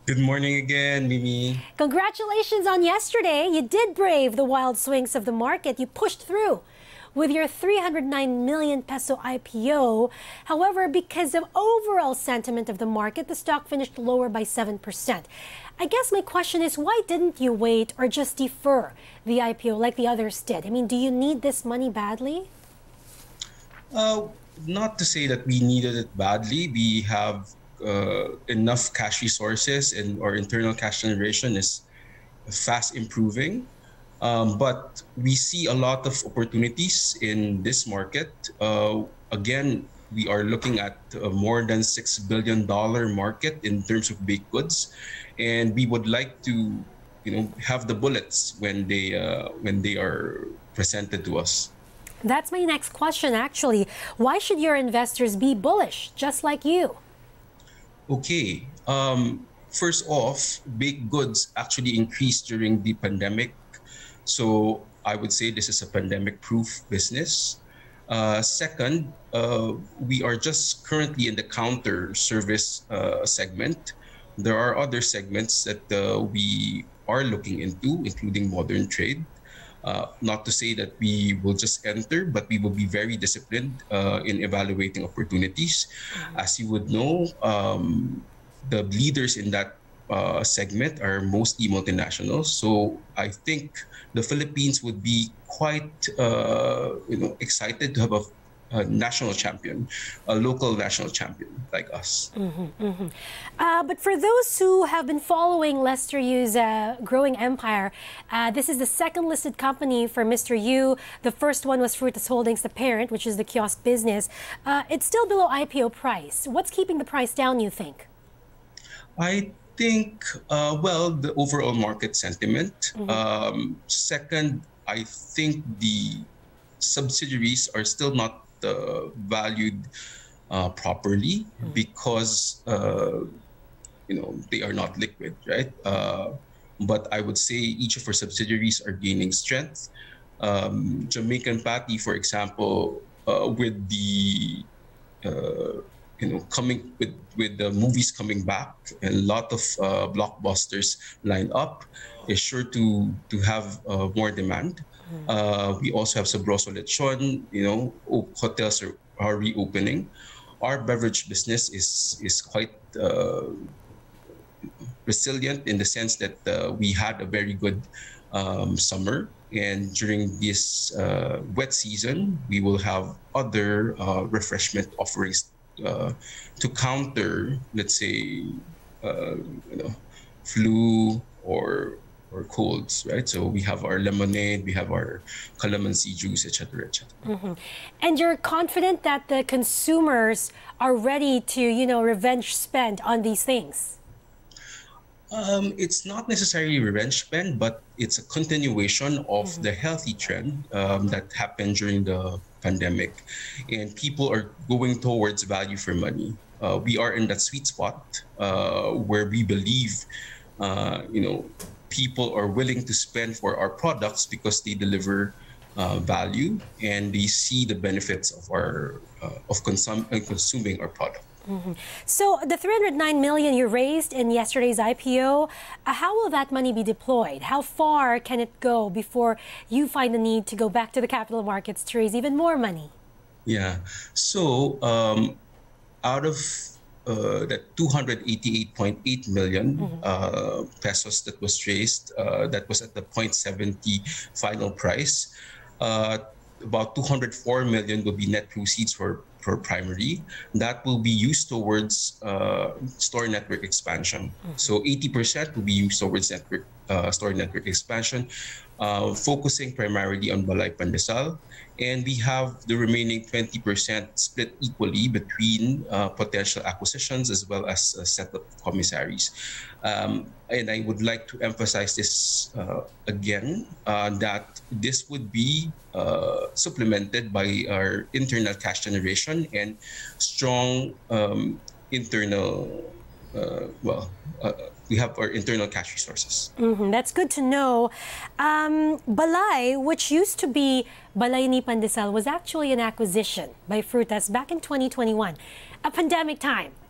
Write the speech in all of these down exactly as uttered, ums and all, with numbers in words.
Good morning again, Mimi. Congratulations on yesterday. You did brave the wild swings of the market. You pushed through with your three hundred nine million peso I P O. However, because of overall sentiment of the market, the stock finished lower by seven percent. I guess my question is, why didn't you wait or just defer the I P O like the others did? I mean, do you need this money badly? Uh, Not to say that we needed it badly. We have uh, enough cash resources, and our internal cash generation is fast improving. Um, but we see a lot of opportunities in this market. Uh, again, we are looking at a more than six billion dollar market in terms of baked goods, and we would like to, you know, have the bullets when they uh, when they are presented to us. That's my next question, actually. Why should your investors be bullish, just like you? Okay. Um, first off, baked goods actually increased during the pandemic. So I would say this is a pandemic-proof business. Uh, second, uh, we are just currently in the counter service uh, segment. There are other segments that uh, we are looking into, including modern trade. Uh, not to say that we will just enter, but we will be very disciplined uh, in evaluating opportunities. As you would know, um, the leaders in that uh, segment are mostly multinationals. So I think the Philippines would be quite, uh, you know, excited to have a, a national champion, a local national champion like us. Uh, but for those who have been following Lester Yu's uh, growing empire, uh, this is the second listed company for Mister Yu. The first one was Frutas Holdings, the parent, which is the kiosk business. Uh, it's still below I P O price. What's keeping the price down, you think? I think, uh, well, the overall market sentiment. Um, second, I think the subsidiaries are still not uh, valued uh, properly because uh, you know they are not liquid, right? Uh, but I would say each of our subsidiaries are gaining strength. Um, Jamaican Patty, for example, uh, with the uh, you know coming with with the movies coming back and a lot of uh, blockbusters lined up, is sure to to have uh, more demand. Uh, we also have Sabroso Lechon. You know, o- hotels are, are reopening. Our beverage business is is quite uh, resilient in the sense that uh, we had a very good um, summer. And during this uh, wet season, we will have other uh, refreshment offerings uh, to counter, let's say, uh, you know, flu or or colds, right? So we have our lemonade, we have our calamansi juice, et cetera, et cetera. And you're confident that the consumers are ready to, you know, revenge spend on these things? Um, it's not necessarily revenge spend, but it's a continuation of the healthy trend um, that happened during the pandemic, and people are going towards value for money. Uh, we are in that sweet spot uh, where we believe, uh, you know, people are willing to spend for our products because they deliver uh, value and they see the benefits of our uh, of consum- uh, consuming our product. So the three hundred nine million you raised in yesterday's I P O, uh, how will that money be deployed? How far can it go before you find the need to go back to the capital markets to raise even more money? Yeah. So um, out of uh, that two hundred eighty-eight point eight million uh, pesos that was raised, uh, that was at the point seventy final price, uh, about two hundred four million will be net proceeds for for primary. That will be used towards uh, store network expansion. So eighty percent will be used towards network uh, store network expansion, uh, focusing primarily on Balay Pandesal. And we have the remaining twenty percent split equally between uh, potential acquisitions as well as a set of commissaries. Um, and I would like to emphasize this uh, again, uh, that this would be uh, supplemented by our internal cash generation and strong um, internal, uh, well, uh, we have our internal cash resources. Mhm, that's good to know. Um, Balay, which used to be Balay ni Pandesal, was actually an acquisition by Frutas back in twenty twenty-one, a pandemic time.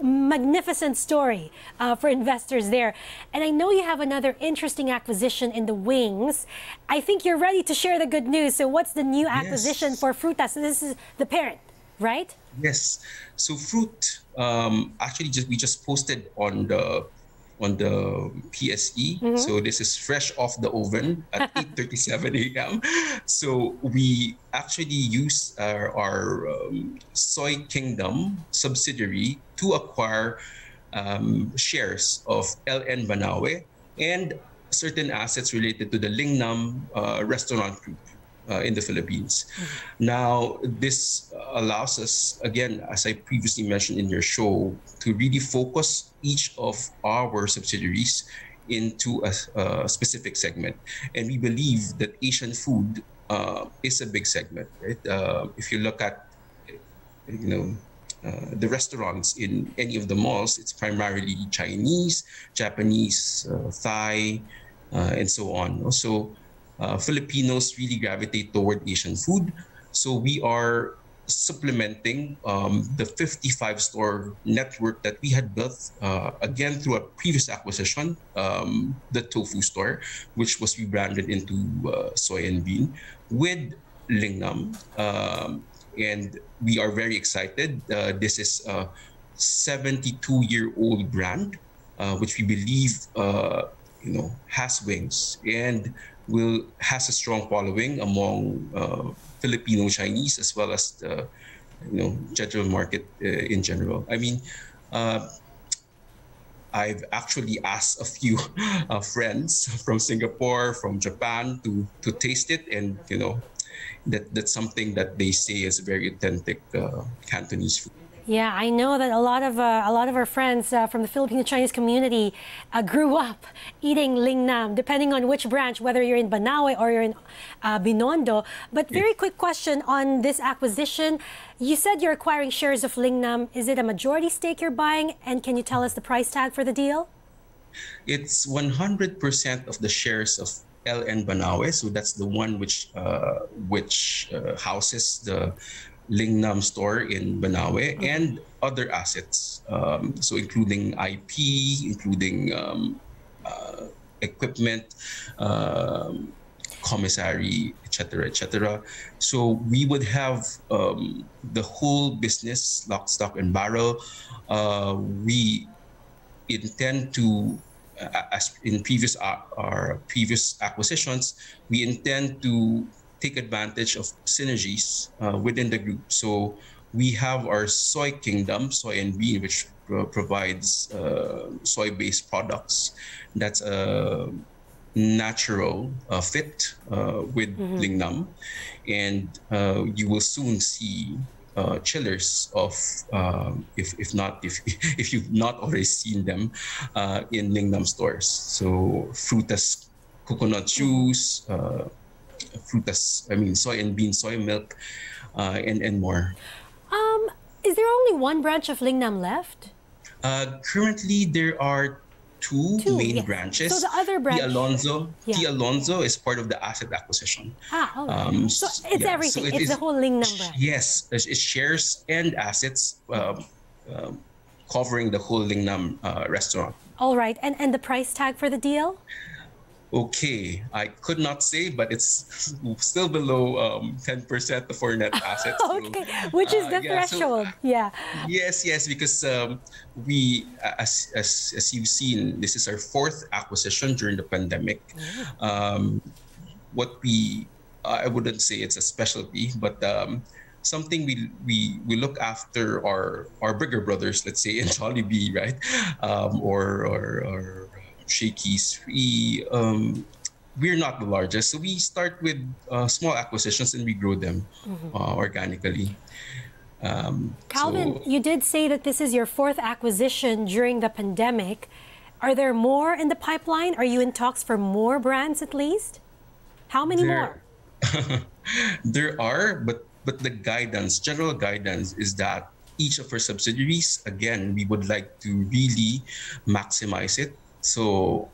magnificent story uh, for investors there. And I know you have another interesting acquisition in the wings. I think you're ready to share the good news. So what's the new acquisition Yes. for Frutas? So this is the parent, right? Yes. So Fruit, um, actually, just we just posted on the on the P S E. Mm-hmm. So this is fresh off the oven at eight thirty-seven a m So we actually use our, our um, Soy Kingdom subsidiary to acquire um, shares of L N Banawe and certain assets related to the Lingnam uh, restaurant group uh, in the Philippines. Mm-hmm. Now, this allows us, again, as I previously mentioned in your show, to really focus each of our subsidiaries into a, a specific segment. And we believe that Asian food uh, is a big segment, right? Uh, if you look at, you know, uh, the restaurants in any of the malls, it's primarily Chinese, Japanese, uh, Thai, uh, and so on. So uh, Filipinos really gravitate toward Asian food. So we are supplementing um, the fifty-five store network that we had built, uh, again, through a previous acquisition, um, the Tofu store, which was rebranded into uh, Soy and Bean, with Lingnam. Um, and we are very excited. Uh, this is a seventy-two-year-old brand, uh, which we believe uh, you know, has wings and will has a strong following among uh, Filipino Chinese as well as the, you know, general market uh, in general. I mean, uh, I've actually asked a few uh, friends from Singapore, from Japan, to to taste it, and you know, that that's something that they say is very authentic uh, Cantonese food. Yeah, I know that a lot of uh, a lot of our friends uh, from the Filipino Chinese community uh, grew up eating Lingnam, depending on which branch, whether you're in Banawe or you're in uh, Binondo. But very Yeah. quick question on this acquisition. You said you're acquiring shares of Lingnam. Is it a majority stake you're buying? And can you tell us the price tag for the deal? It's one hundred percent of the shares of L N Banawe. So that's the one which uh, which uh, houses the Lingnam store in Banawe, and other assets, um, so including I P, including um, uh, equipment, um, commissary, et cetera, et cetera. So we would have um, the whole business, lock, stock, and barrel. Uh, we intend to, uh, as in previous uh, our previous acquisitions, we intend to take advantage of synergies uh, within the group. So we have our Soy Kingdom, Soy and Bean, which uh, provides uh, soy-based products. That's a natural uh, fit uh, with mm-hmm. Lingnam. And uh, you will soon see uh, chillers of, uh, if, if not, if, if you've not already seen them, uh, in Lingnam stores. So Frutas coconut juice, uh, Frutas, I mean, soy and bean, soy milk, uh, and, and more. Um, is there only one branch of Lingnam left? Uh, currently, there are two, two main yes. branches. So the other branch... T. Alonzo, yeah. T. Alonzo is part of the asset acquisition. Ah, oh. Um, so it's yeah, everything. So it it's is, the whole Lingnam branch. Yes, it shares and assets um, um, covering the whole Lingnam uh, restaurant. All right. And, and the price tag for the deal? Okay, I could not say, but it's still below um, ten percent of our net assets. Okay, so, which is the uh, yeah, threshold. So, yeah. Yes, yes, because um, we, as, as, as you've seen, this is our fourth acquisition during the pandemic. Yeah. Um, what we, uh, I wouldn't say it's a specialty, but um, something we, we we look after our, our bigger brothers, let's say in Jollibee, right? Um, or, or, or Shakey's, we um, we're not the largest, so we start with uh, small acquisitions and we grow them mm-hmm. uh, organically. Um, Calvin, so, you did say that this is your fourth acquisition during the pandemic. Are there more in the pipeline? Are you in talks for more brands at least? How many there, more? There are, but but the guidance, general guidance, is that each of our subsidiaries, again, we would like to really maximize it. So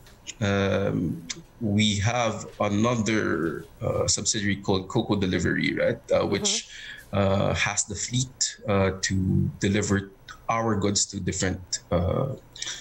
um, we have another uh, subsidiary called Coco Delivery, right? Uh, which mm-hmm. uh, has the fleet uh, to deliver our goods to different, uh,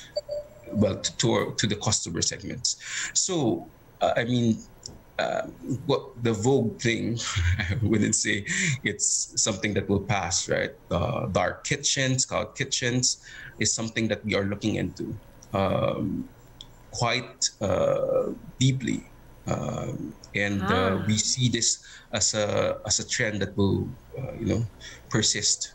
well, to, to, our, to the customer segments. So, uh, I mean, uh, what the Vogue thing, I wouldn't say it's something that will pass, right? Uh, dark kitchens, cloud kitchens is something that we are looking into um, quite uh, deeply. Um, and Ah. uh, we see this as a as a trend that will, uh, you know, persist.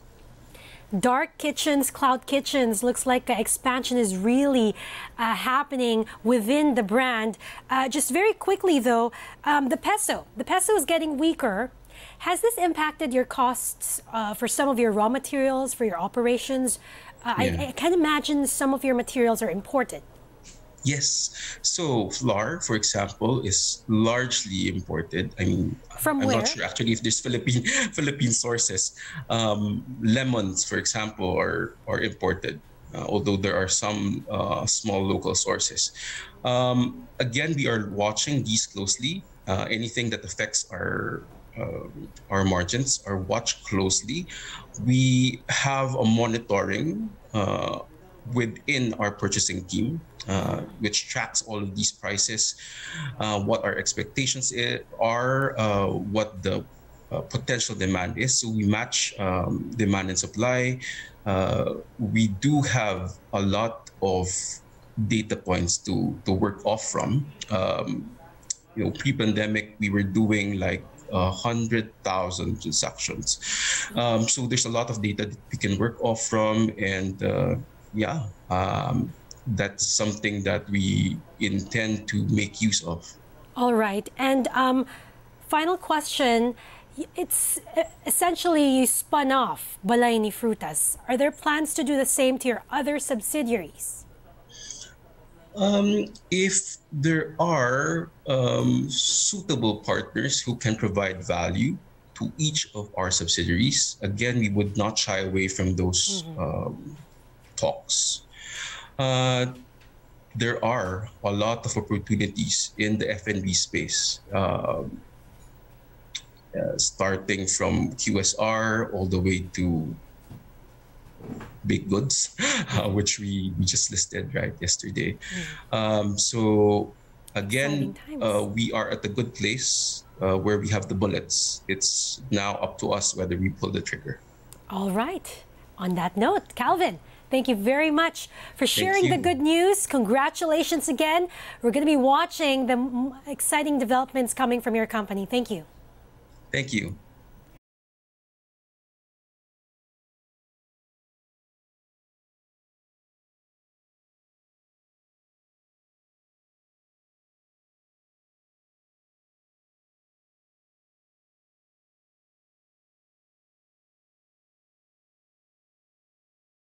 Dark kitchens, cloud kitchens, looks like uh, expansion is really uh, happening within the brand. Uh, just very quickly though, um, the peso, the peso is getting weaker. Has this impacted your costs uh, for some of your raw materials, for your operations? Uh, Yeah. I, I can imagine some of your materials are imported. Yes. So flour, for example, is largely imported. I mean, From I'm where? not sure actually if there's Philippine Philippine sources. Um, lemons, for example, are are imported, uh, although there are some uh, small local sources. Um, again, we are watching these closely. Uh, anything that affects our uh, our margins are watched closely. We have a monitoring uh, within our purchasing team, uh, which tracks all of these prices, uh, what our expectations i- are, uh, what the uh, potential demand is. So we match um, demand and supply. Uh, we do have a lot of data points to to work off from. Um, you know, pre-pandemic, we were doing like a hundred thousand transactions. Um, so there's a lot of data that we can work off from, and uh, yeah, um, that's something that we intend to make use of. All right. And um, final question. Y- It's uh, essentially you spun off Balay ni Frutas. Are there plans to do the same to your other subsidiaries? Um, if there are um, suitable partners who can provide value to each of our subsidiaries, again, we would not shy away from those um, talks. Uh, there are a lot of opportunities in the F and B space, um, uh, starting from Q S R all the way to baked goods, uh, which we, we just listed right yesterday. Um, so Exciting again, times. uh, we are at a good place uh, where we have the bullets. It's now up to us whether we pull the trigger. All right. On that note, Calvin, thank you very much for sharing the you. good news. Congratulations again. We're going to be watching the m- exciting developments coming from your company. Thank you. Thank you.